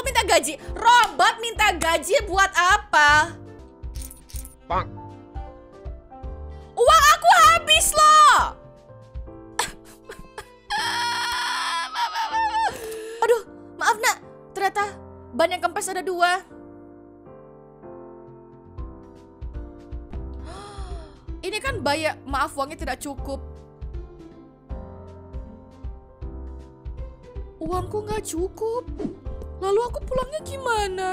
minta gaji. Robot minta gaji buat apa? Bang. Uang aku habis loh. Aduh, maaf nak. Ternyata ban yang kempes ada 2. Ini kan bayar, maaf uangnya tidak cukup. Uangku nggak cukup. Lalu aku pulangnya gimana?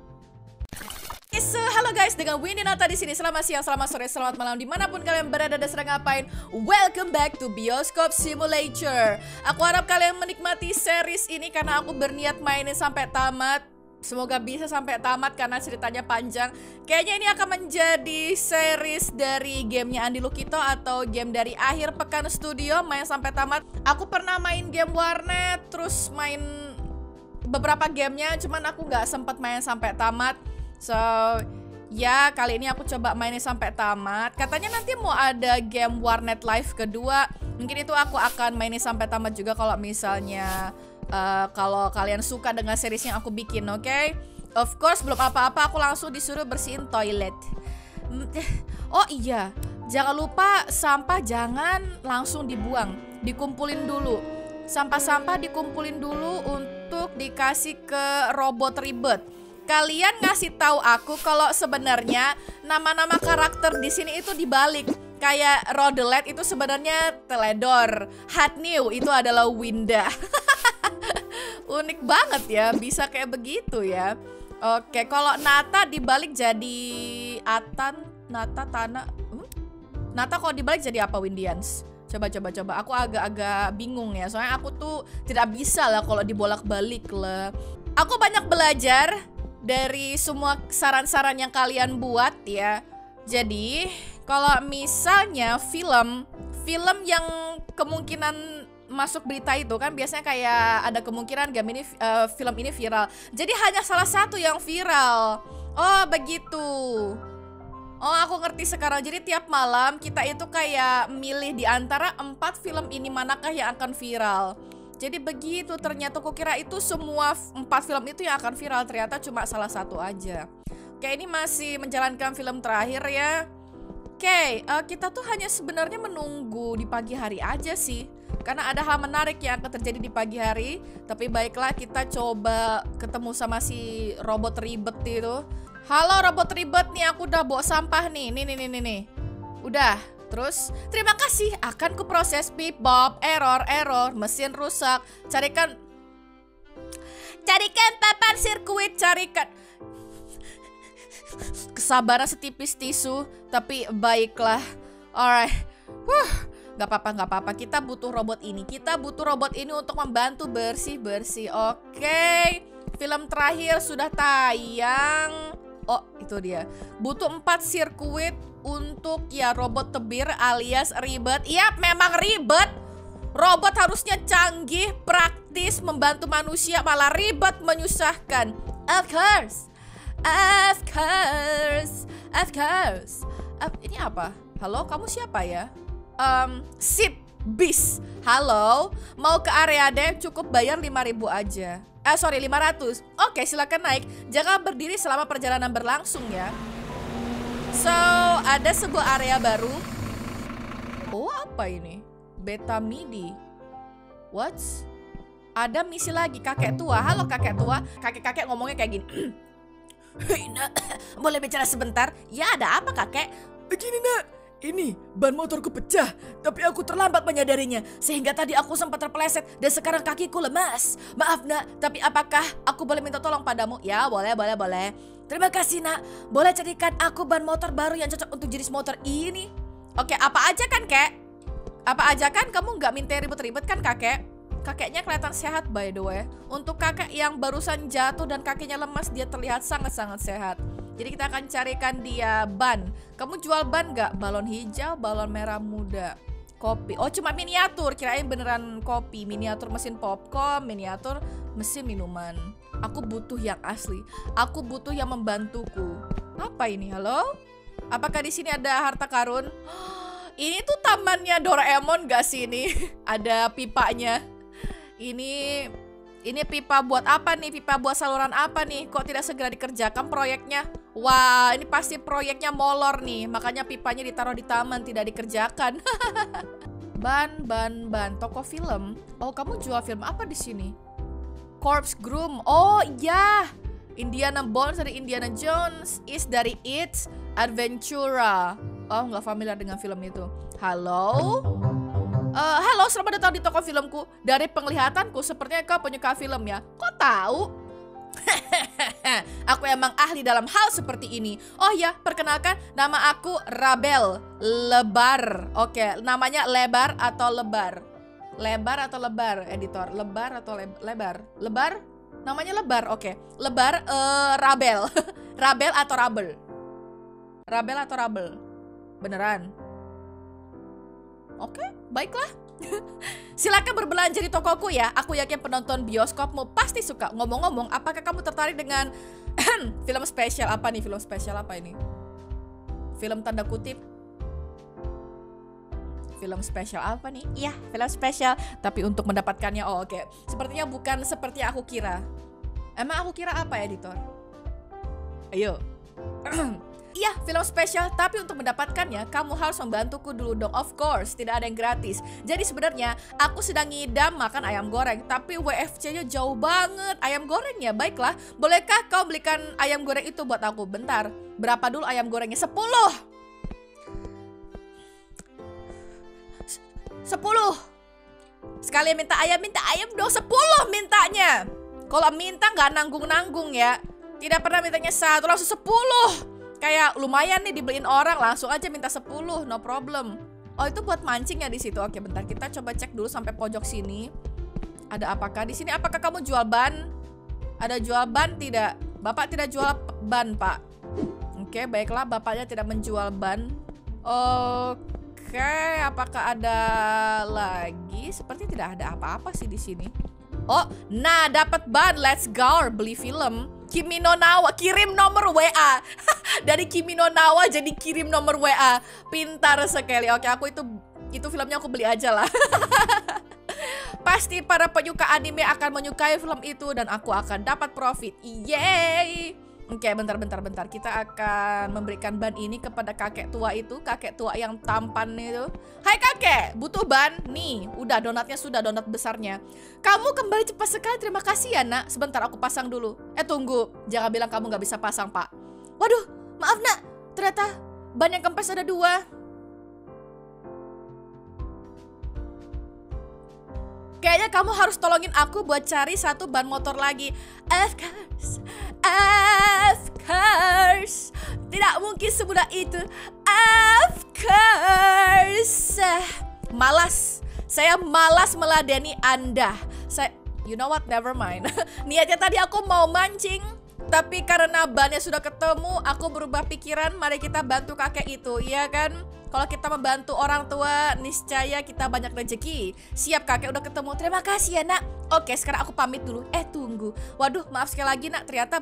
So, halo guys, dengan Windy Nata di sini. Selamat siang, selamat sore, selamat malam dimanapun kalian berada dan sedang ngapain. Welcome back to Bioskop Simulator. Aku harap kalian menikmati series ini karena aku berniat mainin sampai tamat. Semoga bisa sampai tamat karena ceritanya panjang. Kayaknya ini akan menjadi series dari gamenya Andi Lukito atau game dari akhir pekan studio main sampai tamat. Aku pernah main game warnet, terus main beberapa gamenya, cuman aku nggak sempat main sampai tamat. So, ya kali ini aku coba mainin sampai tamat. Katanya nanti mau ada game warnet live kedua. Mungkin itu aku akan mainin sampai tamat juga kalau misalnya kalau kalian suka dengan series yang aku bikin, oke? Of course, belum apa-apa aku langsung disuruh bersihin toilet. Oh iya, jangan lupa sampah jangan langsung dibuang, dikumpulin dulu. Sampah-sampah dikumpulin dulu untuk dikasih ke robot ribet. Kalian ngasih tahu aku kalau sebenarnya nama-nama karakter di sini itu dibalik. Kayak Rodelet itu sebenarnya Teledor, Hatnew itu adalah Winda. Unik banget ya, bisa kayak begitu ya. Oke, kalau Nata dibalik jadi Atan, Nata, Tana. Nata kalau dibalik jadi apa, Windians? Coba. Aku agak-agak bingung ya, soalnya aku tuh tidak bisa lah kalau dibolak-balik lah. Aku banyak belajar dari semua saran-saran yang kalian buat ya. Jadi, kalau misalnya film yang kemungkinan masuk berita itu kan biasanya kayak ada kemungkinan game ini film ini viral. Jadi hanya salah satu yang viral. Oh, begitu. Oh, aku ngerti sekarang. Jadi tiap malam kita itu kayak milih di antara 4 film ini manakah yang akan viral. Jadi begitu, ternyata aku kira itu semua 4 film itu yang akan viral, ternyata cuma salah satu aja. Oke, ini masih menjalankan film terakhir ya. Oke, kita tuh hanya sebenarnya menunggu di pagi hari aja sih. Karena ada hal menarik yang akan terjadi di pagi hari. Tapi baiklah, kita coba ketemu sama si robot ribet itu. Halo robot ribet nih, aku udah bawa sampah nih. Nih. Udah. Terus, terima kasih, akan kuproses. Pip bob, error, mesin rusak. Carikan papan sirkuit, carikan. Kesabaran setipis tisu, tapi baiklah. Alright. Gak apa-apa. Kita butuh robot ini. Untuk membantu bersih-bersih. Oke. Film terakhir sudah tayang. Oh, itu dia. Butuh 4 sirkuit untuk ya robot tebir alias ribet. Yap, memang ribet. Robot harusnya canggih, praktis, membantu manusia, malah ribet, menyusahkan. Of course. Ini apa? Halo, kamu siapa ya? Sip bis. Halo, mau ke area D, cukup bayar 5.000 aja. 500. Oke, silakan naik. Jangan berdiri selama perjalanan berlangsung ya. So, ada sebuah area baru. Oh, apa ini? Beta MIDI. What? Ada misi lagi, kakek tua. Halo kakek tua. Kakek-kakek ngomongnya kayak gini. Hei nak, boleh bicara sebentar? Ya, ada apa kakek? Begini nak, ini ban motorku pecah, tapi aku terlambat menyadarinya. Sehingga tadi aku sempat terpeleset dan sekarang kakiku lemas. Maaf nak, tapi apakah aku boleh minta tolong padamu? Ya, boleh. Terima kasih nak, boleh carikan aku ban motor baru yang cocok untuk jenis motor ini. Oke, apa aja kan kek? Apa aja kan, kamu nggak minta ribet-ribet kan kakek? Kakeknya kelihatan sehat by the way. Untuk kakek yang barusan jatuh dan kakinya lemas, dia terlihat sangat-sangat sehat. Jadi kita akan carikan dia ban. Kamu jual ban nggak? Balon hijau, balon merah muda, kopi. Oh, cuma miniatur. Kirain beneran kopi. Miniatur mesin popcorn, miniatur mesin minuman. Aku butuh yang asli. Aku butuh yang membantuku. Apa ini? Halo? Apakah di sini ada harta karun? Ini tuh tamannya Doraemon gak sih ini? Ada pipanya. Ini Ini pipa buat apa nih? Pipa buat saluran apa nih? Kok tidak segera dikerjakan proyeknya? Wah, ini pasti proyeknya molor nih. Makanya pipanya ditaruh di taman, tidak dikerjakan. Ban. Toko film. Oh, kamu jual film apa di sini? Corpse Groom. Oh, iya. Indiana Bones dari Indiana Jones. Is dari It's Adventura. Oh, nggak familiar dengan film itu. Halo? Halo, selamat datang di toko filmku. Dari penglihatanku, sepertinya kau penyuka film ya. Kok tahu? Aku emang ahli dalam hal seperti ini. Oh ya, perkenalkan, nama aku Rabel Lebar. Oke, namanya Lebar atau Lebar? Lebar atau Lebar, editor? Lebar atau Lebar? Lebar? Namanya Lebar, oke. Lebar, Rabel. Rabel atau Rabel? Rabel atau Rabel? Beneran? Oke, baiklah. Silakan berbelanja di tokoku ya. Aku yakin penonton bioskopmu pasti suka. Ngomong-ngomong, apakah kamu tertarik dengan film spesial apa nih? Film spesial apa ini? Film tanda kutip. Film spesial apa nih? Iya, film spesial. Tapi untuk mendapatkannya, oh oke. Sepertinya bukan seperti aku kira. Emang aku kira apa, editor? Ayo. Iya, film spesial, tapi untuk mendapatkannya kamu harus membantuku dulu dong. Of course, tidak ada yang gratis. Jadi sebenarnya aku sedang ngidam makan ayam goreng, tapi WFC-nya jauh banget. Ayam goreng ya, baiklah. Bolehkah kau belikan ayam goreng itu buat aku? Bentar, berapa dulu ayam gorengnya? 10 sekali minta ayam dong. 10 mintanya. Kalau minta nggak nanggung-nanggung ya. Tidak pernah mintanya 1, langsung 10. Kayak lumayan nih dibeliin orang, langsung aja minta 10, no problem. Oh, itu buat mancing ya di situ. Oke, bentar, kita coba cek dulu sampai pojok sini. Ada apakah di sini? Apakah kamu jual ban? Ada jual ban tidak? Bapak tidak jual ban, Pak. Oke, baiklah, bapaknya tidak menjual ban. Oke, apakah ada lagi? Seperti tidak ada apa-apa sih di sini. Oh, nah dapat ban. Let's go, beli film. Kimi no Nawa, kirim nomor WA. Dari Kimi no Nawa jadi kirim nomor WA. Pintar sekali. Oke, aku itu filmnya aku beli aja lah. Pasti para penyuka anime akan menyukai film itu dan aku akan dapat profit. Yeay. Oke, bentar. Kita akan memberikan ban ini kepada kakek tua itu. Kakek tua yang tampan itu. Hai kakek, butuh ban? Nih, udah donatnya sudah, donat besarnya. Kamu kembali cepat sekali, terima kasih ya nak. Sebentar, aku pasang dulu. Tunggu, jangan bilang kamu gak bisa pasang pak. Waduh, maaf nak. Ternyata ban yang kempes ada 2. Kayaknya kamu harus tolongin aku buat cari 1 ban motor lagi. Of course. Tidak mungkin semudah itu. Of course. Malas. Saya malas meladeni Anda. You know what, never mind. Niatnya tadi aku mau mancing, tapi karena bannya sudah ketemu, aku berubah pikiran. Mari kita bantu kakek itu, iya kan? Kalau kita membantu orang tua, niscaya kita banyak rezeki. Siap, kakek udah ketemu. Terima kasih ya nak. Oke, sekarang aku pamit dulu. Tunggu. Waduh, maaf sekali lagi nak. Ternyata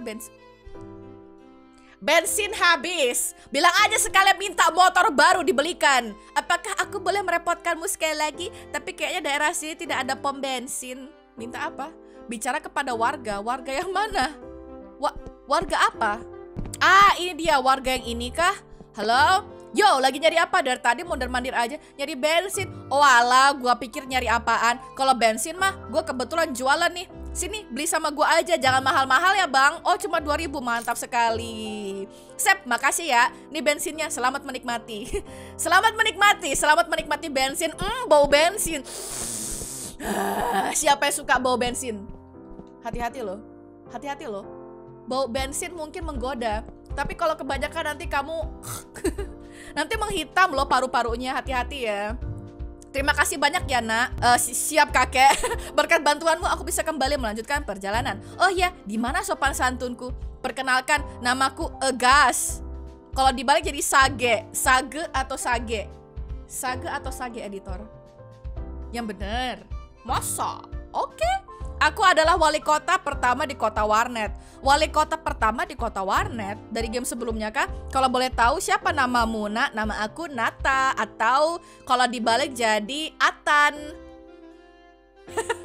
bensin habis. Bilang aja sekalian minta motor baru dibelikan. Apakah aku boleh merepotkanmu sekali lagi? Tapi kayaknya daerah sini tidak ada pom bensin. Minta apa? Bicara kepada warga. Warga yang mana? Warga apa? Ini dia warga yang ini kah? Halo? Yo, lagi nyari apa? Dari tadi mondar-mandir aja nyari bensin. Oh alah, gua pikir nyari apaan. Kalau bensin mah, gua kebetulan jualan nih. Sini, beli sama gua aja. Jangan mahal-mahal ya bang. Oh, cuma 2.000, mantap sekali. Sep, makasih ya. Nih bensinnya, selamat menikmati. Selamat menikmati bensin. Bau bensin. Siapa yang suka bau bensin? Hati-hati loh. Bau bensin mungkin menggoda. Tapi kalau kebanyakan nanti kamu nanti menghitam loh paru-parunya, hati-hati ya. Terima kasih banyak ya nak. Siap kakek. Berkat bantuanmu aku bisa kembali melanjutkan perjalanan. Oh ya, di mana sopan santunku? Perkenalkan, namaku Egas. Kalau dibalik jadi Sage. Sage atau Sage? Sage atau Sage, editor? Yang bener. Masa? Oke. Aku adalah wali kota pertama di kota warnet. Wali kota pertama di kota warnet dari game sebelumnya kah? Kalau boleh tahu siapa namamu nak? Nama aku Nata. Atau kalau dibalik jadi Atan.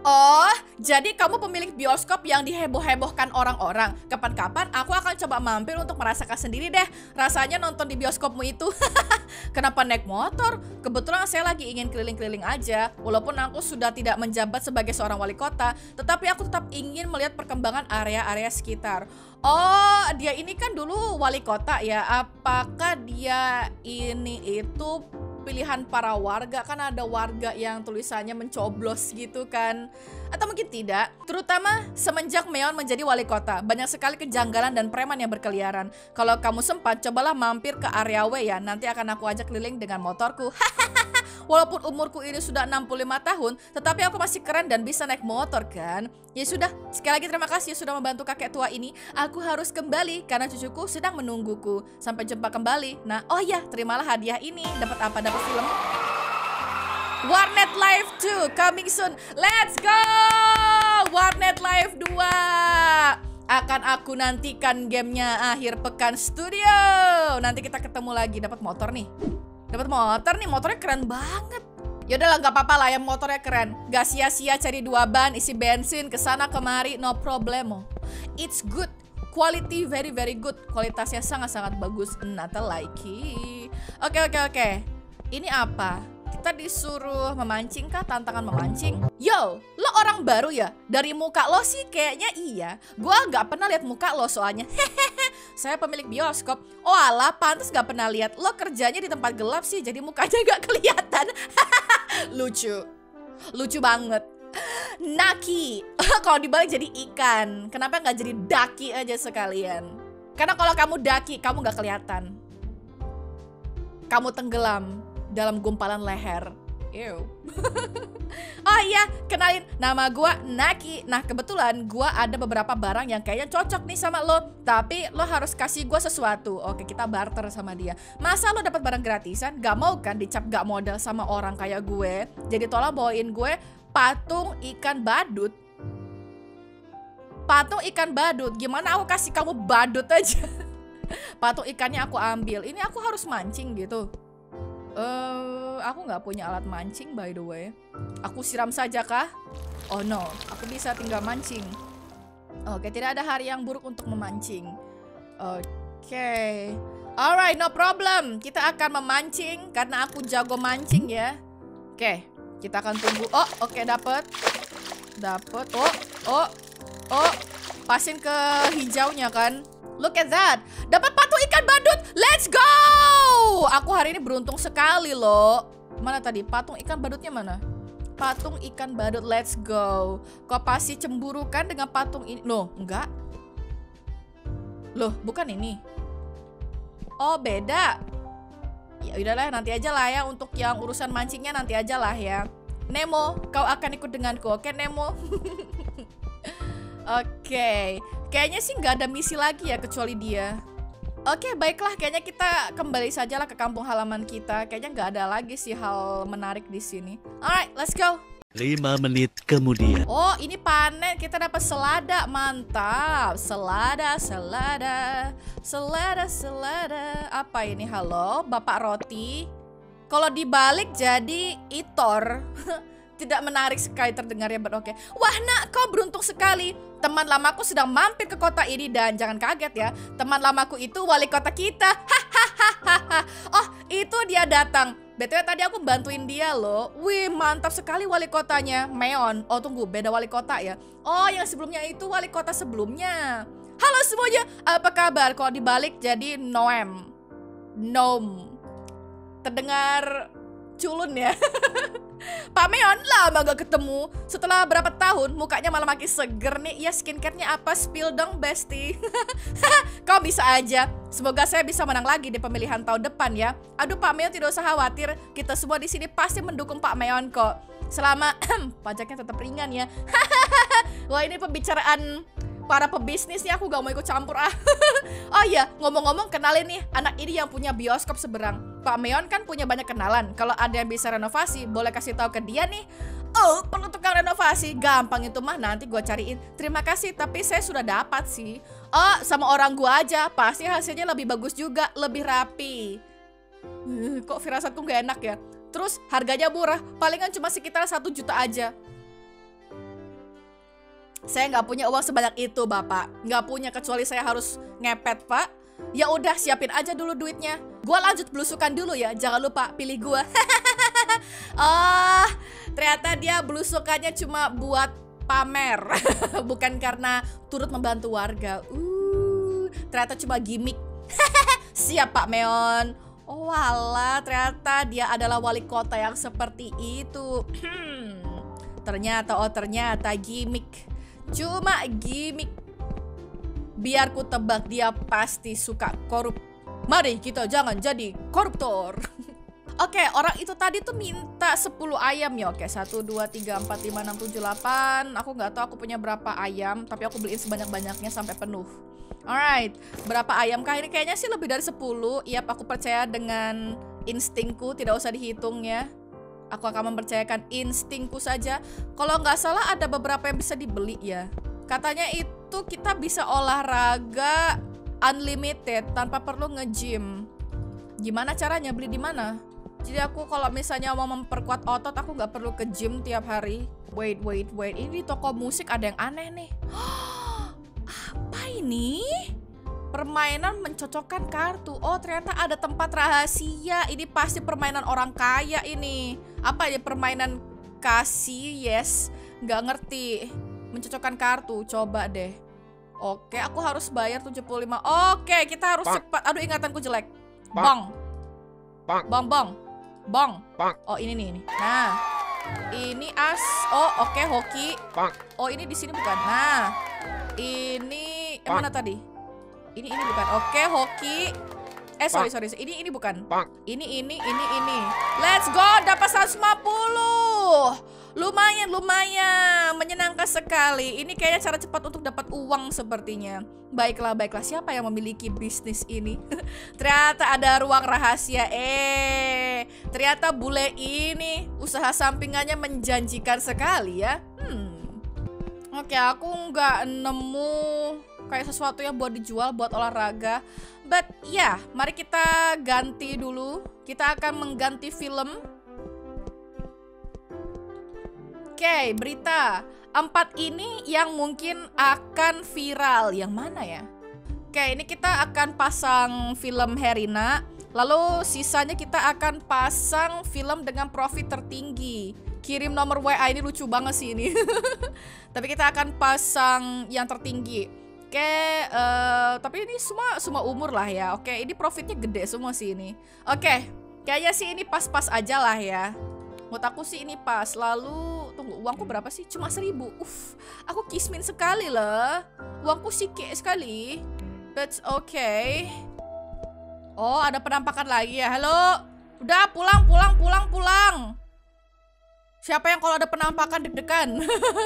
Oh, jadi kamu pemilik bioskop yang diheboh-hebohkan orang-orang. Kapan-kapan aku akan coba mampir untuk merasakan sendiri deh rasanya nonton di bioskopmu itu. Kenapa naik motor? Kebetulan saya lagi ingin keliling-keliling aja. Walaupun aku sudah tidak menjabat sebagai seorang wali kota, tetapi aku tetap ingin melihat perkembangan area-area sekitar. Oh, dia ini kan dulu wali kota ya. Apakah dia ini itu pilihan para warga? Kan ada warga yang tulisannya mencoblos gitu kan, atau mungkin tidak. Terutama semenjak Meon menjadi wali kota, banyak sekali kejanggalan dan preman yang berkeliaran. Kalau kamu sempat, cobalah mampir ke area W ya, nanti akan aku ajak keliling dengan motorku. Walaupun umurku ini sudah 65 tahun, tetapi aku masih keren dan bisa naik motor kan. Ya sudah, sekali lagi terima kasih sudah membantu kakek tua ini. Aku harus kembali karena cucuku sedang menungguku. Sampai jumpa kembali. Nah, oh ya, terimalah hadiah ini. Dapat apa? Dapat film Warnet Live 2 coming soon. Let's go! Warnet Live 2 akan aku nantikan gamenya akhir pekan studio. Nanti kita ketemu lagi. Dapat motor nih. Dapat motor nih, motornya keren banget. Yaudahlah, nggak apa-apa lah, yang motornya keren. Gak sia-sia cari 2 ban, isi bensin, kesana kemari, no problemo. It's good, quality very very good. Kualitasnya sangat-sangat bagus, not like it. Oke. Ini apa? Kita disuruh memancing kah? Tantangan memancing. Yo, lo orang baru ya? Dari muka lo sih kayaknya iya. Gua nggak pernah lihat muka lo soalnya. Saya pemilik bioskop. Oh alah, pantas gak pernah lihat. Lo kerjanya di tempat gelap sih, jadi mukanya gak kelihatan. Lucu banget. Naki. Kalau dibalik jadi ikan. Kenapa gak jadi daki aja sekalian? Karena kalau kamu daki, kamu gak kelihatan. Kamu tenggelam dalam gumpalan leher. Ew. Oh iya, kenalin, nama gua Naki. Nah kebetulan gua ada beberapa barang yang kayaknya cocok nih sama lo, tapi lo harus kasih gua sesuatu. Oke, kita barter sama dia. Masa lo dapat barang gratisan? Gak mau kan dicap gak modal sama orang kayak gue? Jadi tolong bawain gue patung ikan badut. Patung ikan badut. Gimana aku kasih kamu badut aja? Patung ikannya aku ambil. Ini aku harus mancing gitu. Aku nggak punya alat mancing by the way. Aku siram saja kah? Oh no, aku bisa tinggal mancing. Oke, tidak ada hari yang buruk untuk memancing. Oke. Alright, no problem. Kita akan memancing karena aku jago mancing ya. Oke, kita akan tunggu. Oh, oke, dapet. Oh. Pasin ke hijaunya kan. Look at that. Dapat patung ikan badut. Let's go. Aku hari ini beruntung sekali loh. Mana tadi? Patung ikan badutnya mana? Patung ikan badut, let's go. Kok pasti cemburu kan dengan patung ini? Loh, enggak. Loh, bukan ini. Oh, beda. Ya udahlah, nanti aja lah ya. Untuk yang urusan mancingnya nanti aja lah ya. Nemo, kau akan ikut denganku. Oke, Nemo. Oke. Kayaknya sih nggak ada misi lagi ya kecuali dia. Oke, baiklah, kayaknya kita kembali sajalah ke kampung halaman kita. Kayaknya nggak ada lagi sih hal menarik di sini. Alright, let's go. 5 menit kemudian. Oh, ini panen, kita dapat selada, mantap. Selada. Apa ini? Halo, Bapak Roti. Kalau dibalik jadi itor. Tidak menarik sekali terdengarnya, but oke. Wah nak, kau beruntung sekali. Teman lamaku sedang mampir ke kota ini dan jangan kaget ya. Teman lamaku itu wali kota kita. Hahaha. Oh, itu dia datang. BTW tadi aku bantuin dia loh. Wih, mantap sekali wali kotanya. Meon. Oh tunggu, beda wali kota ya. Oh, yang sebelumnya itu wali kota sebelumnya. Halo semuanya, apa kabar? Kalau dibalik jadi Noem. Terdengar culun ya. Pak Meon lama gak ketemu. Setelah berapa tahun mukanya malah makin seger nih. Ya skincare-nya apa? Spill dong bestie. Kau bisa aja. Semoga saya bisa menang lagi di pemilihan tahun depan ya. Aduh Pak Meon, tidak usah khawatir. Kita semua di sini pasti mendukung Pak Meon kok. Selama pajaknya tetap ringan ya. Wah, ini pembicaraan para pebisnis nih, aku gak mau ikut campur ah. Oh iya, ngomong-ngomong, kenalin nih anak ini yang punya bioskop seberang. Pak Meon kan punya banyak kenalan. Kalau ada yang bisa renovasi, boleh kasih tahu ke dia nih. Oh, perlu tukang renovasi. Gampang itu mah, nanti gue cariin. Terima kasih, tapi saya sudah dapat sih. Oh, sama orang gue aja. Pasti hasilnya lebih bagus juga, lebih rapi. Kok firasatku gak enak ya. Terus harganya murah, palingan cuma sekitar 1 juta aja. Saya nggak punya uang sebanyak itu, Bapak. Nggak punya, kecuali saya harus ngepet, Pak. Ya udah, siapin aja dulu duitnya. Gua lanjut belusukan dulu ya. Jangan lupa pilih gua. Oh, ternyata dia belusukannya cuma buat pamer. Bukan karena turut membantu warga. Ternyata cuma gimmick. Siap, Pak Meon. Oh walah, ternyata dia adalah wali kota yang seperti itu. Ternyata gimmick. Cuma gimmick. Biar ku tebak, dia pasti suka korup. Mari kita jangan jadi koruptor. Oke, orang itu tadi tuh minta 10 ayam ya. Oke, 1, 2, 3, 4, 5, 6, 7, 8. Aku nggak tahu aku punya berapa ayam, tapi aku beliin sebanyak-banyaknya sampai penuh. Alright, berapa ayam kah ini? Kayaknya sih lebih dari 10. Yap, aku percaya dengan instingku, tidak usah dihitung ya. Aku akan mempercayakan instingku saja. Kalau nggak salah ada beberapa yang bisa dibeli ya. Katanya itu kita bisa olahraga unlimited tanpa perlu nge-gym. Gimana caranya? Beli di mana? Jadi aku kalau misalnya mau memperkuat otot, aku nggak perlu ke gym tiap hari. Wait. Ini di toko musik ada yang aneh nih. Apa ini? Permainan mencocokkan kartu. Oh, ternyata ada tempat rahasia. Ini pasti permainan orang kaya ini. Apa ini, permainan kasih? Yes. Nggak ngerti. Mencocokkan kartu. Coba deh. Oke, aku harus bayar 75. Oke, kita harus cepat. Aduh, ingatanku jelek. Bang. Oh, ini nih. Nah. Ini as. Oh, oke, hoki. Oh, ini di sini bukan. Nah. Ini yang mana tadi? Ini bukan. Oke, hoki. Sorry. Ini bukan. Ini. Let's go, dapat 150. Lumayan. Menyenangkan sekali. Ini kayaknya cara cepat untuk dapat uang sepertinya. Baiklah. Siapa yang memiliki bisnis ini? Ternyata ada ruang rahasia. Ternyata bule ini usaha sampingannya menjanjikan sekali ya. Oke, aku nggak nemu kayak sesuatu yang buat dijual, buat olahraga. But ya, mari kita ganti dulu. Kita akan mengganti film. Oke, berita 4 ini yang mungkin akan viral. Yang mana ya? Oke, ini kita akan pasang film Herina. Lalu sisanya kita akan pasang film dengan profit tertinggi. Kirim nomor WA, ini lucu banget sih ini. Tapi kita akan pasang yang tertinggi. Oke, tapi ini semua umur lah ya. Oke, ini profitnya gede semua sih ini. Oke, kayaknya sih ini pas-pas aja lah ya. Menurut aku sih ini pas. Lalu, tunggu, uangku berapa sih? Cuma 1000. Aku kismin sekali lah. Uangku sikit sekali. But okay. Oh, ada penampakan lagi ya. Halo. Udah, pulang. Siapa yang kalau ada penampakan deg-degan?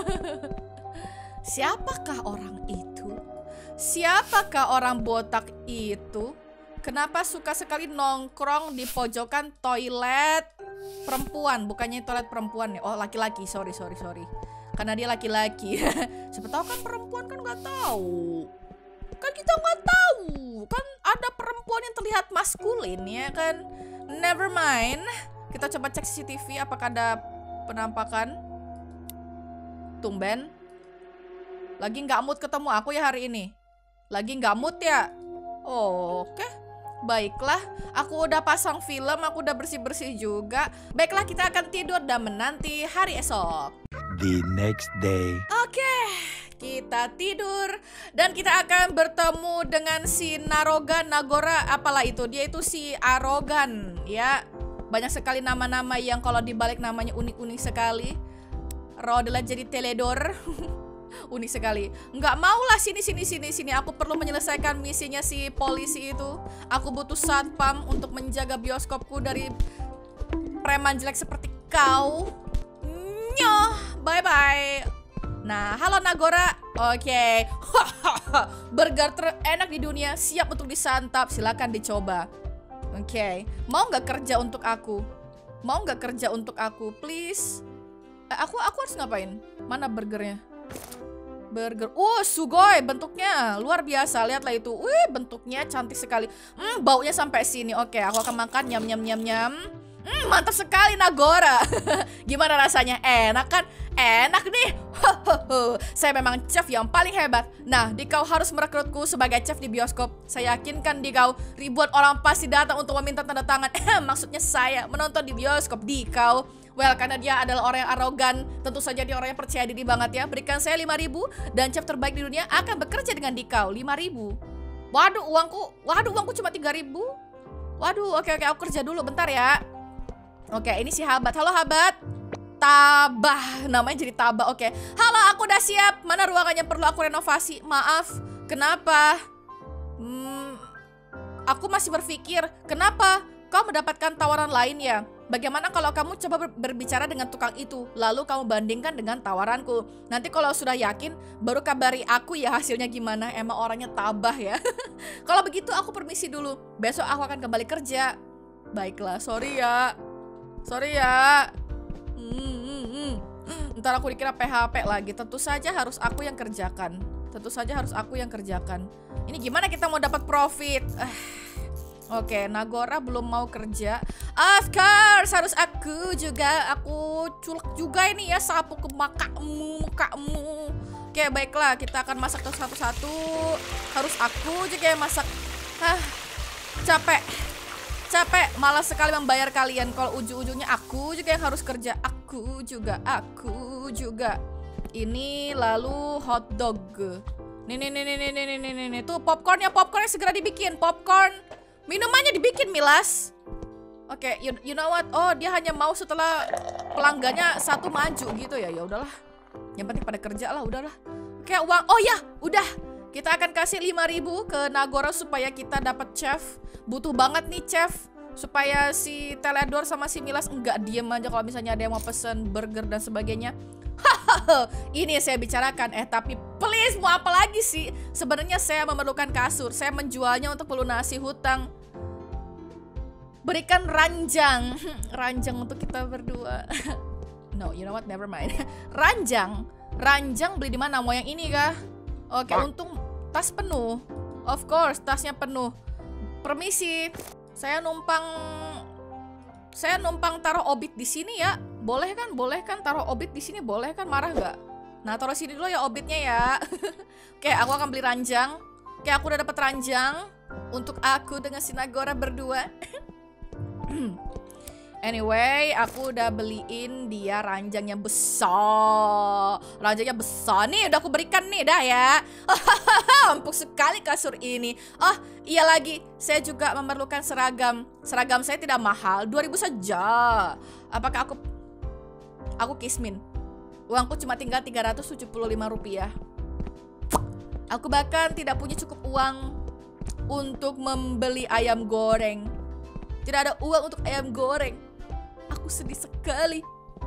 Siapakah orang itu? Siapakah orang botak itu? Kenapa suka sekali nongkrong di pojokan toilet perempuan? Bukannya toilet perempuan ya? Oh, laki-laki. Sorry. Karena dia laki-laki. Siapa tahu kan perempuan kan nggak tahu. Kan kita nggak tahu. Kan ada perempuan yang terlihat maskulin ya kan? Never mind. Kita coba cek CCTV apakah ada penampakan. Tumben. Lagi nggak mood ketemu aku ya hari ini. Lagi nggak mood ya. Oke. Baiklah, aku udah pasang film, aku udah bersih-bersih juga. Baiklah, kita akan tidur dan menanti hari esok. The next day. Oke, kita tidur dan kita akan bertemu dengan si Nagora, apalah itu. Dia itu si arogan ya. Banyak sekali nama-nama yang kalau dibalik namanya unik-unik sekali. Rodelah jadi teledor. Unik sekali. Nggak mau lah, sini. Aku perlu menyelesaikan misinya si polisi itu. Aku butuh satpam untuk menjaga bioskopku dari preman jelek seperti kau. Nyoh, bye-bye. Nah, halo Nagora. Oke. Burger terenak di dunia siap untuk disantap. Silakan dicoba. Oke. Mau nggak kerja untuk aku? Please? Aku harus ngapain? Mana burgernya? Burger. Sugoi bentuknya luar biasa. Lihatlah itu. Bentuknya cantik sekali. Baunya sampai sini. Oke, aku akan makan. Nyam. Mantap sekali Nagora. Gimana rasanya? Enak kan? Enak nih. Saya memang chef yang paling hebat. Nah, Dikau harus merekrutku sebagai chef di bioskop. Saya yakinkan Dikau, ribuan orang pasti datang untuk meminta tanda tangan. Maksudnya saya menonton di bioskop Dikau. Well, karena dia adalah orang yang arogan, tentu saja dia orang yang percaya diri banget ya. Berikan saya 5.000 dan chef terbaik di dunia akan bekerja dengan Dikau. 5.000. Waduh, uangku cuma 3.000. Waduh, oke, aku kerja dulu bentar ya. Oke, ini si Habat. Halo Habat. Tabah, namanya jadi Tabah. Oke. Halo, aku udah siap. Mana ruangannya perlu aku renovasi? Maaf. Kenapa? Aku masih berpikir, kenapa kau mendapatkan tawaran lain ya? Bagaimana kalau kamu coba berbicara dengan tukang itu, lalu kamu bandingkan dengan tawaranku. Nanti kalau sudah yakin, baru kabari aku ya hasilnya gimana. Emang orangnya tabah ya. Kalau begitu aku permisi dulu. Besok aku akan kembali kerja. Baiklah, sorry ya. Ntar aku dikira PHP lagi. Tentu saja harus aku yang kerjakan. Ini gimana kita mau dapat profit? Oke, Nagora belum mau kerja. Of course, harus aku juga. Aku culek juga ini ya, sapu ke mukamu. Oke, baiklah, kita akan masak satu-satu. Harus aku juga yang masak. Capek, malas sekali membayar kalian. Kalau ujung-ujungnya aku juga yang harus kerja. Aku juga. Ini lalu hot dog. Nih. Tuh popcornnya segera dibikin. Popcorn. Minumannya dibikin, Milas. Oke, you know what? Oh, dia hanya mau setelah pelanggannya satu maju gitu ya. Ya udahlah. Yang penting pada kerja lah, udahlah. Oke, uang. Oh ya, udah. Kita akan kasih 5.000 ke Nagora supaya kita dapat chef. Butuh banget nih chef. Supaya si Teledor sama si Milas enggak diem aja kalau misalnya ada yang mau pesen burger dan sebagainya. Ini yang saya bicarakan. Tapi please, mau apa lagi sih? Sebenarnya saya memerlukan kasur. Saya menjualnya untuk melunasi hutang. Berikan ranjang. Ranjang untuk kita berdua. No, you know what? Never mind. Ranjang beli di mana? Mau yang ini kah? Oke, untung tas penuh. Of course, tasnya penuh. Permisi, saya numpang taruh obit di sini ya. Boleh kan taruh obit di sini? Boleh kan? Marah nggak? Nah, taruh sini dulu ya obitnya ya. Oke, aku akan beli ranjang. Oke, aku udah dapat ranjang untuk aku dengan si Nagora berdua. Anyway, aku udah beliin dia ranjangnya besar. Nih, udah aku berikan nih dah ya. Empuk sekali kasur ini. Oh, iya lagi, saya juga memerlukan seragam. Seragam saya tidak mahal, 2.000 saja. Apakah aku kismin? Uangku cuma tinggal 375 rupiah. Aku bahkan tidak punya cukup uang untuk membeli ayam goreng. Tidak ada uang untuk ayam goreng. Aku sedih sekali.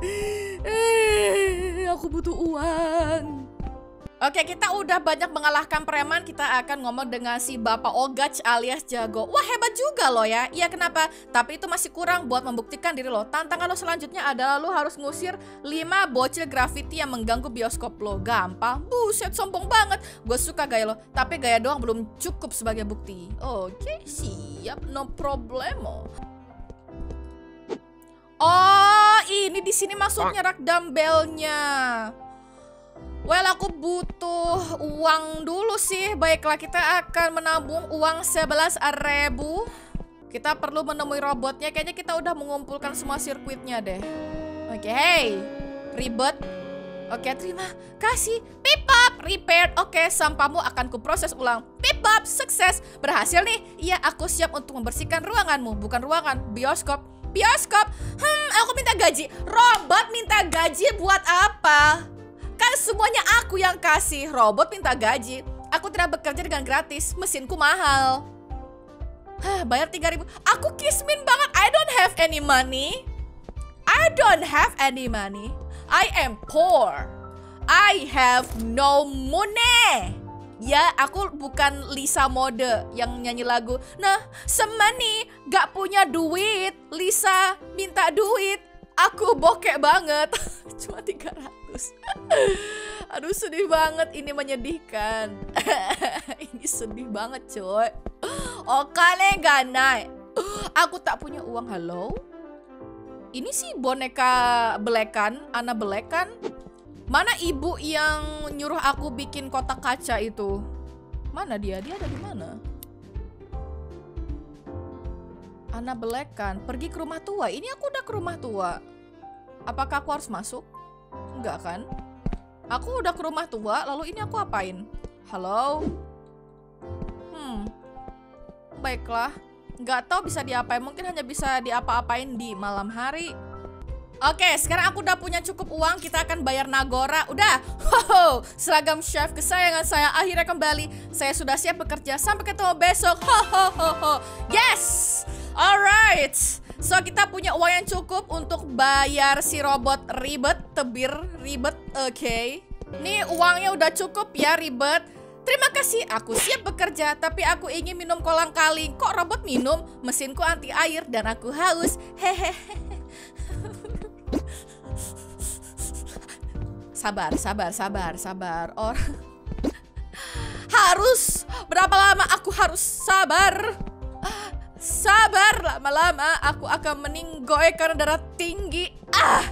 Aku butuh uang. Oke, kita udah banyak mengalahkan preman. Kita akan ngomong dengan si Bapak Ogach alias Jago. Wah, hebat juga lo ya. Iya, kenapa? Tapi itu masih kurang buat membuktikan diri lo. Tantangan lo selanjutnya adalah lo harus ngusir 5 bocil graffiti yang mengganggu bioskop lo. Gampang. Buset, sombong banget. Gue suka gaya lo. Tapi gaya doang belum cukup sebagai bukti. Oke, siap. No problemo. Oh, ini di sini maksudnya rak dumbbellnya. Well, aku butuh uang dulu sih. Baiklah, kita akan menabung uang 11.000. Kita perlu menemui robotnya. Kayaknya kita udah mengumpulkan semua sirkuitnya deh. Oke, hey, ribet. Oke, terima kasih. Pipap, repaired. Oke, sampahmu akan kuproses ulang. Pipap, sukses. Berhasil nih. Iya, aku siap untuk membersihkan ruanganmu. Bukan ruangan, bioskop. Aku minta gaji. Robot minta gaji buat apa? Kan semuanya aku yang kasih. Robot minta gaji. Aku tidak bekerja dengan gratis. Mesinku mahal. Bayar 3.000. Aku kismin banget. I don't have any money. I am poor. I have no money. Ya, aku bukan Lisa mode yang nyanyi lagu. Nah, semani gak punya duit. Lisa minta duit. Aku bokek banget. Cuma 300. Aduh, sedih banget. Ini menyedihkan. Ini sedih banget, coy. Okane ga nai. Aku tak punya uang. Halo? Ini sih boneka belekan, Ana belekan. Mana ibu yang nyuruh aku bikin kotak kaca itu? Mana dia? Dia ada di mana? Ana belekan, pergi ke rumah tua. Ini aku udah ke rumah tua. Apakah aku harus masuk? Enggak kan? Aku udah ke rumah tua, lalu ini aku apain? Halo? Baiklah. Nggak tahu bisa diapain, mungkin hanya bisa diapa-apain di malam hari. Oke, sekarang aku udah punya cukup uang, kita akan bayar Nagora. Udah, seragam chef kesayangan saya akhirnya kembali. Saya sudah siap bekerja, sampai ketemu besok. Yes, alright. So kita punya uang yang cukup untuk bayar si robot ribet, tebir ribet. Oke. Nih uangnya udah cukup ya ribet. Terima kasih, aku siap bekerja, tapi aku ingin minum kolang-kaling. Kok robot minum? Mesinku anti air dan aku haus. Hehehe. Sabar. Harus berapa lama aku harus sabar? Sabar, lama-lama aku akan meninggoy karena darah tinggi. Ah!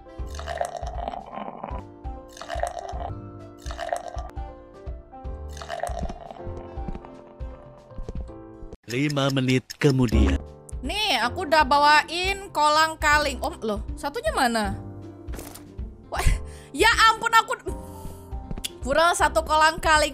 5 menit kemudian. Nih, aku udah bawain kolang-kaling. Loh, satunya mana? Wah, ya ampun, aku kurang satu kolang-kaling.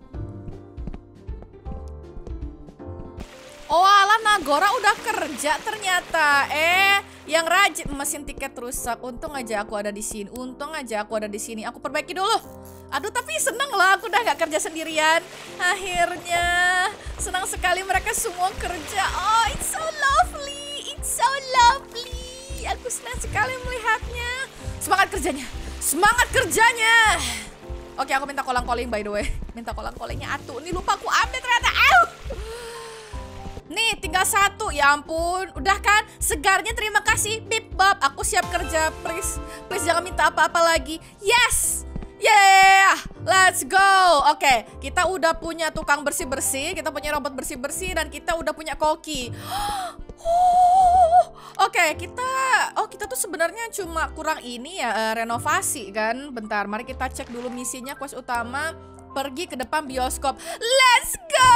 Oh alah, Nagora udah kerja ternyata. Yang rajin. Mesin tiket rusak. Untung aja aku ada di sini. Aku perbaiki dulu. Aduh, tapi seneng lah, aku udah gak kerja sendirian. Akhirnya senang sekali mereka semua kerja. Oh, it's so lovely. Aku senang sekali melihatnya. Semangat kerjanya. Oke, aku minta kolang-koling by the way. Minta kolang-kolingnya atuh. Ini lupa aku ambil ternyata. Nih, tinggal satu. Ya ampun, udah kan? Segarnya terima kasih. Bip bop, aku siap kerja. Please jangan minta apa-apa lagi. Yes. Yeah, let's go. Oke, kita udah punya tukang bersih-bersih, kita punya robot bersih-bersih, dan kita udah punya koki. Oke, kita tuh sebenarnya cuma kurang ini ya, renovasi kan. Bentar, mari kita cek dulu misinya. Quest utama, pergi ke depan bioskop. Let's go.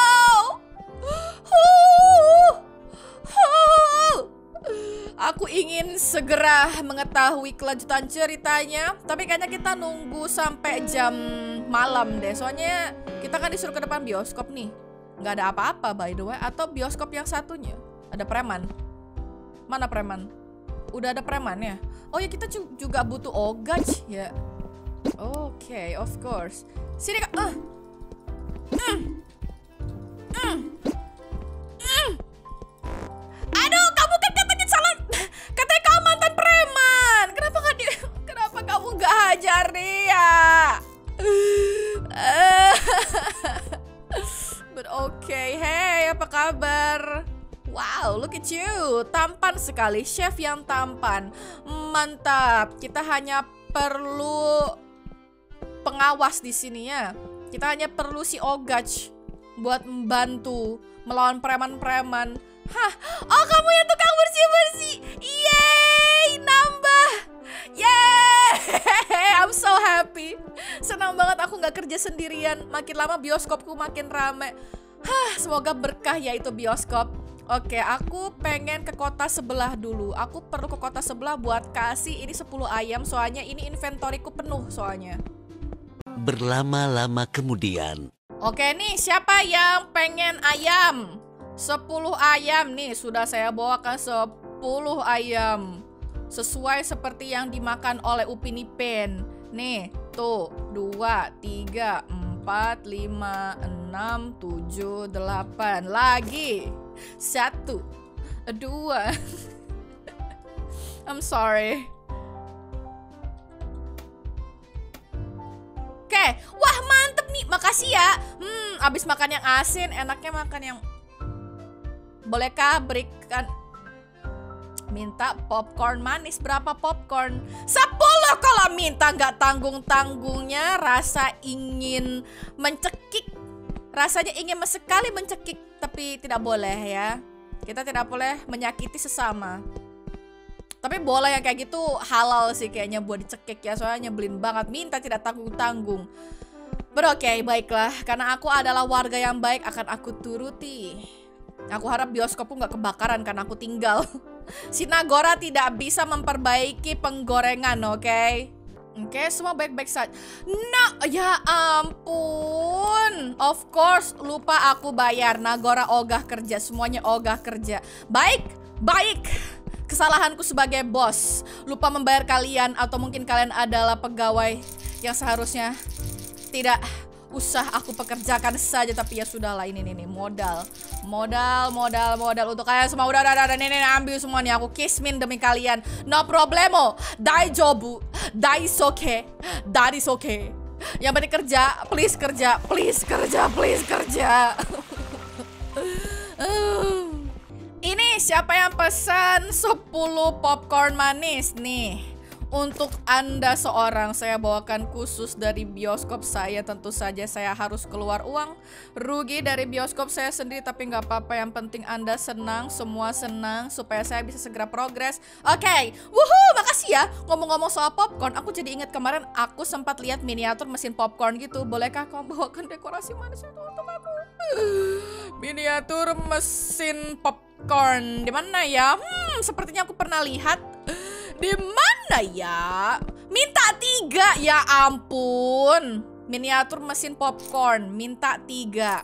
Aku ingin segera mengetahui kelanjutan ceritanya, tapi kayaknya kita nunggu sampai jam malam deh. Soalnya kita kan disuruh ke depan bioskop nih. Nggak ada apa-apa by the way. Atau bioskop yang satunya ada preman. Mana preman? Udah ada premannya. Oh ya, kita juga butuh ogaj ya. Oke, of course. Sini kak. Aduh, kamu kan katanya calon, katanya kamu mantan preman. Kenapa kamu gak hajar dia? But okay, hey, apa kabar? Wow, look at you, tampan sekali, chef yang tampan. Mantap. Kita hanya perlu pengawas di sini ya. Kita hanya perlu si Ogaj buat membantu melawan preman-preman. Hah, oh kamu yang tukang bersih-bersih. Yeay, nambah. Yeay, I'm so happy. Senang banget aku gak kerja sendirian. Makin lama bioskopku makin rame. Hah, semoga berkah ya itu bioskop. Oke, aku pengen ke kota sebelah dulu. Aku perlu ke kota sebelah buat kasih ini 10 ayam. Soalnya ini inventoriku penuh soalnya. Berlama-lama kemudian. Oke nih, siapa yang pengen ayam? 10 ayam nih, sudah saya bawakan 10 ayam. Sesuai seperti yang dimakan oleh Upin Ipin. Nih, tuh 2, 3, 4, 5, 6, 7, 8. Lagi 1, 2. I'm sorry. Oke, wah mantep nih, makasih ya. Abis makan yang asin, enaknya makan yang... Bolehkah berikan... Minta popcorn manis, berapa popcorn? 10 kalau minta, nggak tanggung-tanggungnya. Rasa ingin mencekik. Rasanya ingin sekali mencekik, tapi tidak boleh ya. Kita tidak boleh menyakiti sesama. Tapi bola yang kayak gitu halal sih kayaknya buat dicekik ya. Soalnya nyebelin banget, minta tidak tanggung-tanggung. Oke, baiklah. Karena aku adalah warga yang baik, akan aku turuti. Aku harap bioskopku nggak kebakaran karena aku tinggal. Si Nagora tidak bisa memperbaiki penggorengan, oke? Oke, semua baik-baik saja. Nah, ya ampun. Of course, lupa aku bayar. Nagora ogah kerja, semuanya ogah kerja. Baik. Kesalahanku sebagai bos. Lupa membayar kalian, atau mungkin kalian adalah pegawai yang seharusnya tidak usah aku pekerjakan saja. Tapi ya sudahlah, ini modal untuk kalian semua. Udah ini ambil semua nih. Aku kismin demi kalian. No problemo. Daijobu. That is okay. Yang penting kerja. Please kerja. Ini siapa yang pesan 10 popcorn manis nih? Untuk Anda seorang, saya bawakan khusus dari bioskop saya. Tentu saja saya harus keluar uang rugi dari bioskop saya sendiri, tapi nggak apa-apa. Yang penting Anda senang, semua senang, supaya saya bisa segera progres. Oke, wuhuu, makasih ya. Ngomong-ngomong soal popcorn, aku jadi ingat kemarin aku sempat lihat miniatur mesin popcorn gitu. Bolehkah kamu bawakan dekorasi manis itu untuk aku? Miniatur mesin popcorn di mana ya? Sepertinya aku pernah lihat. Di mana ya? Minta 3, ya ampun. Miniatur mesin popcorn, minta 3.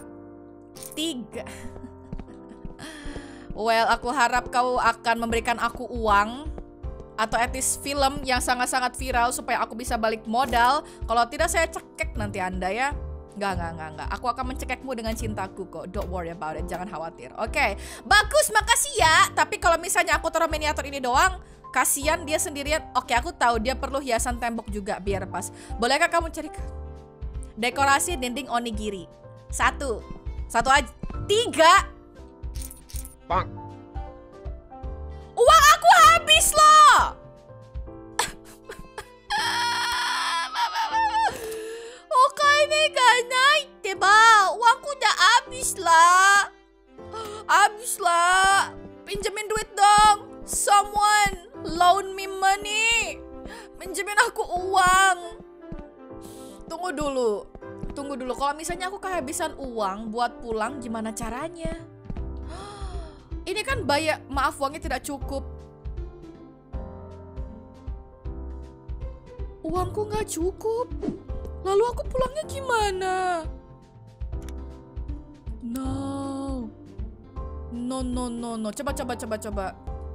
Well, aku harap kau akan memberikan aku uang, atau at least film yang sangat-sangat viral supaya aku bisa balik modal. Kalau tidak saya cekek nanti Anda ya. Enggak. Aku akan mencekekmu dengan cintaku kok. Don't worry about it, jangan khawatir. Oke, bagus, makasih ya. Tapi kalau misalnya aku taruh miniatur ini doang, kasian dia sendirian. Oke, aku tahu dia perlu hiasan tembok juga biar pas. Bolehkah kamu cari dekorasi dinding onigiri? 1 aja. 3. Bang. Uang aku habis loh. Oke, ini gak naik deh, uangku udah habis lah. Pinjemin duit dong. Someone loan me money. Pinjemin aku uang. Tunggu dulu. Kalau misalnya aku kehabisan uang buat pulang, gimana caranya? Ini kan maaf, uangnya tidak cukup. Uangku nggak cukup. Lalu aku pulangnya gimana? No. Coba.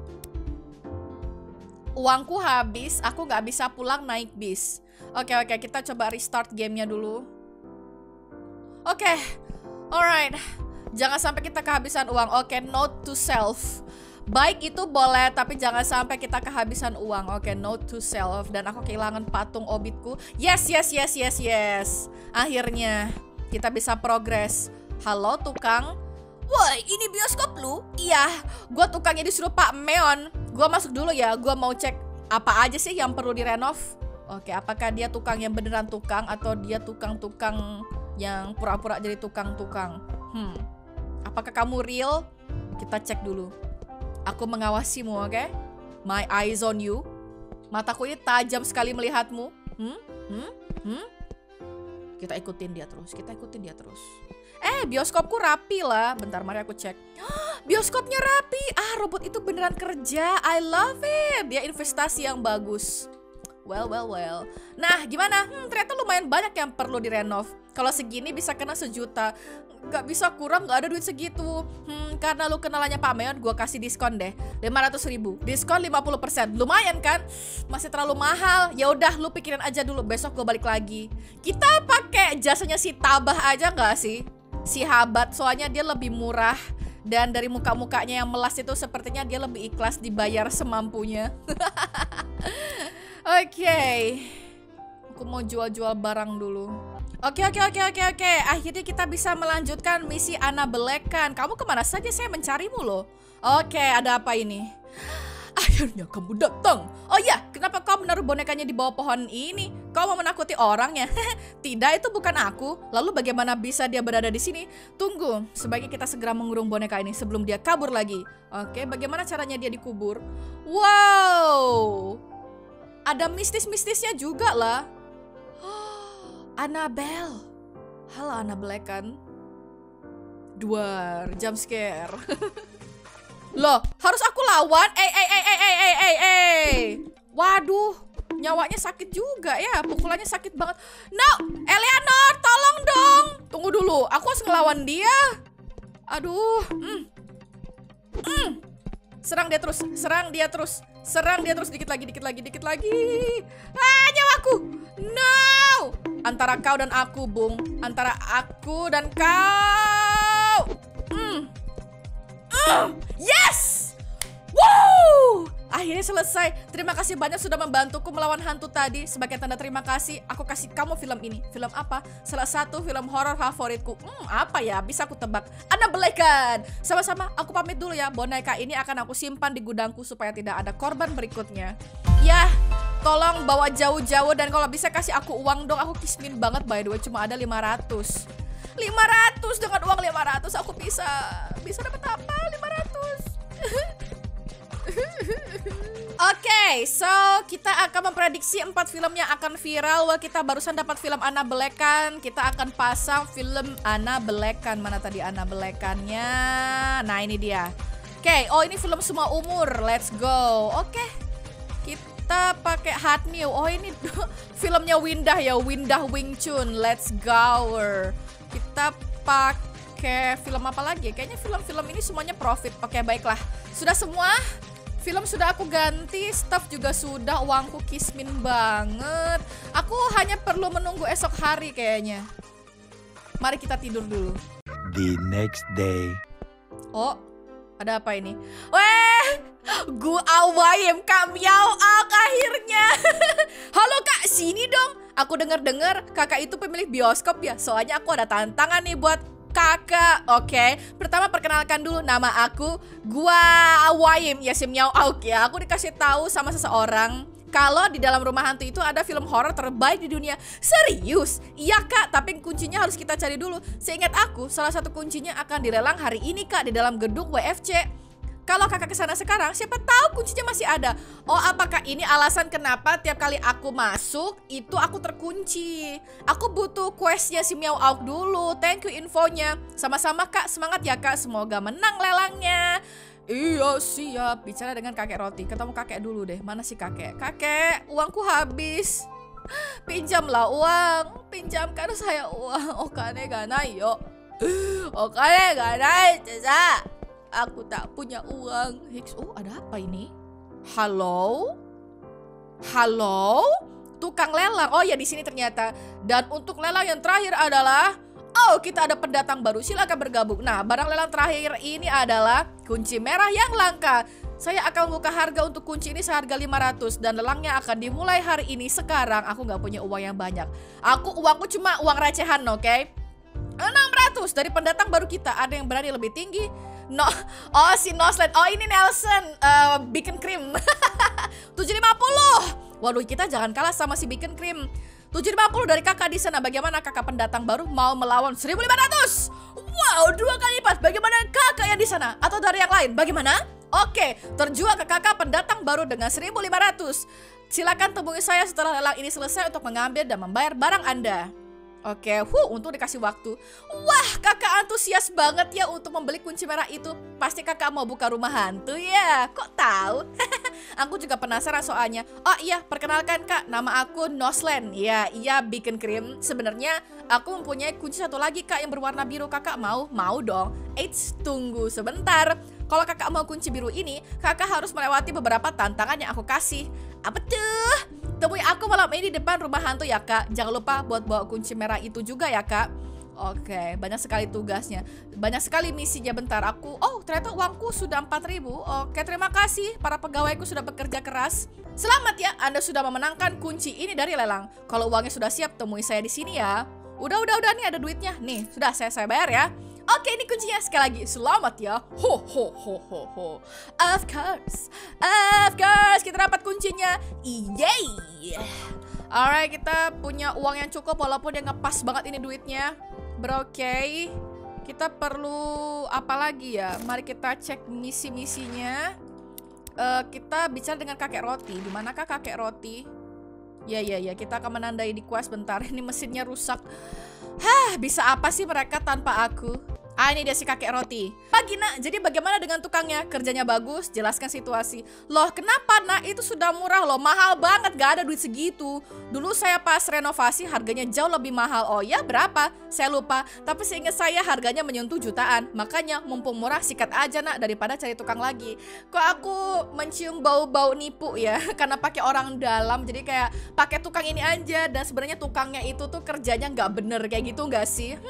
Uangku habis, aku nggak bisa pulang naik bis. Oke, kita coba restart gamenya dulu. Oke, alright. Jangan sampai kita kehabisan uang. Oke, note to self. Baik itu boleh, tapi jangan sampai kita kehabisan uang. Oke, note to self. Dan aku kehilangan patung obitku. Yes. Akhirnya kita bisa progres. Halo tukang. Woi, ini bioskop lu? Iya, gue tukangnya disuruh Pak Meon. Gue masuk dulu ya, gue mau cek apa aja sih yang perlu direnov. Oke, apakah dia tukang yang beneran tukang, atau dia tukang-tukang yang pura-pura jadi tukang-tukang? Apakah kamu real? Kita cek dulu. Aku mengawasimu, oke? My eyes on you. Mataku ini tajam sekali melihatmu. Kita ikutin dia terus. Bioskopku rapi lah. Bentar, mari aku cek. Bioskopnya rapi. Robot itu beneran kerja. I love it. Dia investasi yang bagus. Well. Nah, gimana? Ternyata lumayan banyak yang perlu direnov. Kalau segini bisa kena 1 juta. Gak bisa kurang, gak ada duit segitu. Karena lu kenalannya Pak Meon, gue kasih diskon deh 500.000. Diskon 50%. Lumayan kan? Masih terlalu mahal. Ya udah, lu pikirin aja dulu. Besok gue balik lagi. Kita pakai jasanya si Tabah aja gak sih? Si Habat, soalnya dia lebih murah. Dan dari muka-mukanya yang melas itu sepertinya dia lebih ikhlas dibayar semampunya. Oke. Aku mau jual-jual barang dulu. Oke. Akhirnya kita bisa melanjutkan misi Ana Belekan. Kamu kemana saja? Saya mencarimu loh. Oke, ada apa ini? Akhirnya kamu datang. Oh iya, kenapa kau menaruh bonekanya di bawah pohon ini? Kau mau menakuti orangnya? Tidak, itu bukan aku. Lalu bagaimana bisa dia berada di sini? Tunggu, sebaiknya kita segera mengurung boneka ini sebelum dia kabur lagi. Oke, bagaimana caranya dia dikubur? Wow, ada mistis-mistisnya juga lah. Annabelle. Halo Annabelle kan? Duar, jump scare. Loh, harus aku lawan? Waduh, nyawanya sakit juga ya. Pukulannya sakit banget. No, Eleanor, tolong dong. Tunggu dulu, aku harus ngelawan dia. Aduh. Serang dia terus, serang dia terus. Serang dia terus, dikit lagi. Ah, nyawaku. No. Antara kau dan aku, Bung. Antara aku dan kau. Yes! Woo! Akhirnya selesai. Terima kasih banyak sudah membantuku melawan hantu tadi. Sebagai tanda terima kasih, aku kasih kamu film ini. Film apa? Salah satu film horor favoritku. Apa ya? Bisa aku tebak. Annabelle kan. Sama-sama, aku pamit dulu ya. Boneka ini akan aku simpan di gudangku supaya tidak ada korban berikutnya. Ya, tolong bawa jauh-jauh dan kalau bisa kasih aku uang dong. Aku kismin banget by the way, cuma ada 500. 500, dengan uang 500 aku bisa dapat apa? 500. Oke, so kita akan memprediksi 4 film yang akan viral. Wah, kita barusan dapat film Annabelle kan. Kita akan pasang film Annabelle kan. Mana tadi Annabelle kannya? Nah, ini dia. Oke, oh ini film semua umur. Let's go. Oke. Kita pakai hot new. Oh, ini filmnya Windah ya, Windah Wing Chun. Let's go. Kita pakai film apa lagi? Kayaknya film-film ini semuanya profit. Oke, baiklah. Sudah semua? Film sudah aku ganti, staff juga sudah, uangku kismin banget. Aku hanya perlu menunggu esok hari kayaknya. Mari kita tidur dulu. The next day. Oh, ada apa ini? Weh, gua awayem Kak Miao akhirnya. Halo Kak, sini dong. Aku dengar kakak itu pemilik bioskop ya. Soalnya aku ada tantangan nih buat kakak. Oke, pertama perkenalkan dulu, nama aku gua Awayim Yasim Miao Auk ya. Aku dikasih tahu sama seseorang kalau di dalam rumah hantu itu ada film horor terbaik di dunia. Serius? Iya Kak, tapi kuncinya harus kita cari dulu. Seingat aku, salah satu kuncinya akan dilelang hari ini Kak di dalam gedung WFC. Kalau kakak kesana sekarang, siapa tahu kuncinya masih ada. Oh, apakah ini alasan kenapa tiap kali aku masuk, itu aku terkunci? Aku butuh questnya si Miao Auk dulu. Thank you infonya. Sama-sama Kak, semangat ya Kak. Semoga menang lelangnya. Iya siap. Bicara dengan kakek roti. Ketemu kakek dulu deh. Mana sih kakek? Kakek, uangku habis. Pinjamlah uang. Pinjamkan saya uang. Okane ga nai yo. Okane ga nai, Cesa. Aku tak punya uang. Oh, ada apa ini? Halo? Halo? Tukang lelang. Oh ya, di sini ternyata. Dan untuk lelang yang terakhir adalah, oh, kita ada pendatang baru. Silakan bergabung. Nah, barang lelang terakhir ini adalah kunci merah yang langka. Saya akan membuka harga untuk kunci ini seharga 500 dan lelangnya akan dimulai hari ini. Sekarang aku nggak punya uang yang banyak. Uangku cuma uang recehan, oke? 600 dari pendatang baru kita. Ada yang berani lebih tinggi? No, oh si Nosland, oh ini Nelson, Beacon Cream. 750. Waduh, kita jangan kalah sama si Beacon Cream. 750 dari kakak di sana. Bagaimana kakak pendatang baru mau melawan 1500? Wow, 2 kali lipat. Bagaimana kakak yang di sana? Atau dari yang lain? Bagaimana? Oke, terjual ke kakak pendatang baru dengan 1500. Silakan temui saya setelah lelang ini selesai untuk mengambil dan membayar barang Anda. Oke, untung dikasih waktu. Wah, kakak antusias banget ya untuk membeli kunci merah itu. Pasti kakak mau buka rumah hantu ya. Kok tahu? Aku juga penasaran soalnya. Oh iya, perkenalkan kak, nama aku Nosland. Ya, iya Beacon Cream. Sebenarnya aku mempunyai kunci satu lagi kak yang berwarna biru. Kakak mau? Mau dong. Eits, tunggu sebentar. Kalau kakak mau kunci biru ini, kakak harus melewati beberapa tantangan yang aku kasih. Apa tuh? Temui aku malam ini di depan rumah hantu ya kak. Jangan lupa buat bawa kunci merah itu juga ya kak. Oke, banyak sekali tugasnya. Banyak sekali misinya. Bentar, oh ternyata uangku sudah 4000. Oke, terima kasih. Para pegawaiku sudah bekerja keras. Selamat ya, Anda sudah memenangkan kunci ini dari lelang. Kalau uangnya sudah siap, temui saya di sini ya. Udah nih ada duitnya. Nih, sudah saya bayar ya. Oke, ini kuncinya. Sekali lagi, selamat ya. Ho ho ho ho ho. Of course, kita dapat kuncinya. Yay. Alright, kita punya uang yang cukup walaupun dia ngepas banget ini duitnya. Oke. Kita perlu apa lagi ya? Mari kita cek misi-misinya. Kita bicara dengan kakek roti. Di manakah kakek roti? Ya, kita akan menandai di quest bentar. Ini mesinnya rusak. Bisa apa sih mereka tanpa aku? Ini dia si kakek roti. Pagi nak, jadi bagaimana dengan tukangnya? Kerjanya bagus, jelaskan situasi. Loh kenapa nak? Itu sudah murah loh, mahal banget, gak ada duit segitu. Dulu saya pas renovasi harganya jauh lebih mahal. Oh ya berapa? Saya lupa, tapi seingat saya harganya menyentuh jutaan. Makanya mumpung murah sikat aja nak daripada cari tukang lagi. Kok aku mencium bau-bau nipu ya? Karena pakai orang dalam, jadi kayak pakai tukang ini aja. Dan sebenarnya tukangnya itu tuh kerjanya nggak bener kayak gitu nggak sih?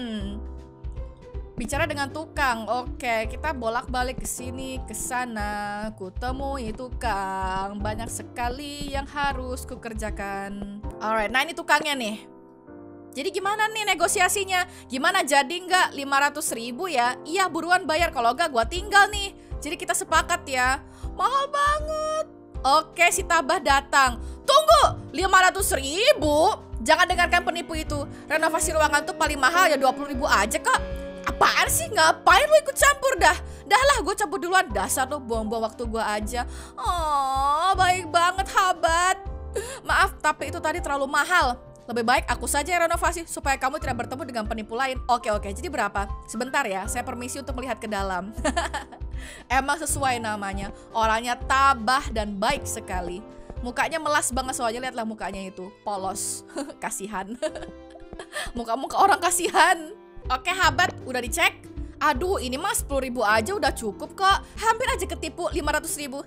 Bicara dengan tukang. Oke, kita bolak-balik ke sini, ke sana. Ku temui tukang. Banyak sekali yang harus ku kerjakan. Alright, nah ini tukangnya nih. Jadi gimana nih negosiasinya? Gimana, jadi nggak 500.000 ya? Iya, buruan bayar, kalau nggak gua tinggal nih. Jadi kita sepakat ya. Mahal banget. Oke, si Tabah datang. Tunggu, 500.000? Jangan dengarkan penipu itu. Renovasi ruangan tuh paling mahal ya 20.000 aja kok. Apaan sih? Ngapain lu ikut campur dah? Dah lah, gue campur duluan. Dasar lu buang-buang waktu gue aja. Oh, baik banget, Habat. Maaf, tapi itu tadi terlalu mahal. Lebih baik aku saja yang renovasi supaya kamu tidak bertemu dengan penipu lain. Oke, jadi berapa? Sebentar ya, saya permisi untuk melihat ke dalam. Emang sesuai namanya. Orangnya tabah dan baik sekali. Mukanya melas banget soalnya, lihatlah mukanya itu. Polos. Kasihan. Muka-muka orang kasihan. Oke, Habat, udah dicek? Aduh, ini mah 10.000 aja udah cukup kok. Hampir aja ketipu 500.000.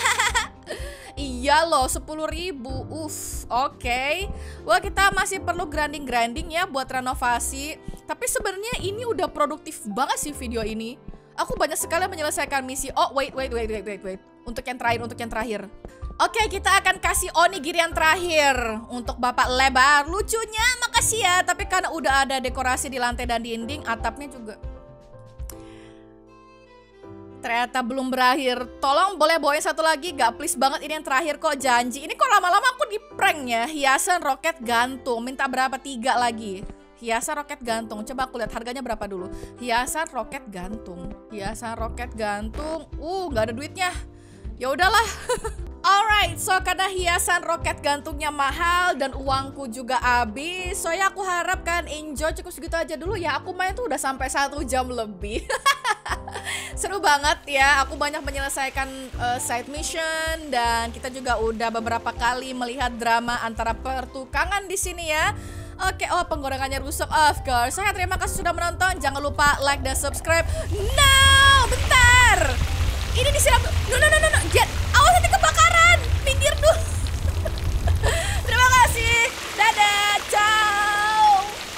Iya loh, 10.000. Oke. Wah, kita masih perlu grinding ya buat renovasi. Tapi sebenarnya ini udah produktif banget sih video ini. Aku banyak sekali menyelesaikan misi. Oh, wait. Untuk yang terakhir. Oke, kita akan kasih onigiri yang terakhir untuk Bapak Lebar. Lucunya, makasih ya. Tapi karena udah ada dekorasi di lantai dan dinding, atapnya juga ternyata belum berakhir. Tolong boleh bawain satu lagi gak? Please banget, ini yang terakhir kok, janji. Ini kok lama-lama aku di prank ya. Hiasan roket gantung. Minta berapa? 3 lagi. Hiasan roket gantung. Coba aku lihat harganya berapa dulu. Hiasan roket gantung. Gak ada duitnya. Ya udahlah. Alright, so karena hiasan roket gantungnya mahal dan uangku juga habis, so ya aku harap kalian enjoy. Cukup segitu aja dulu ya. Aku main tuh udah sampai 1 jam lebih. Seru banget ya. Aku banyak menyelesaikan side mission dan kita juga udah beberapa kali melihat drama antara pertukangan di sini ya. Oke, penggorengannya rusak, of course. Saya terima kasih sudah menonton. Jangan lupa like dan subscribe. No, bentar. Ini disiram. No. Get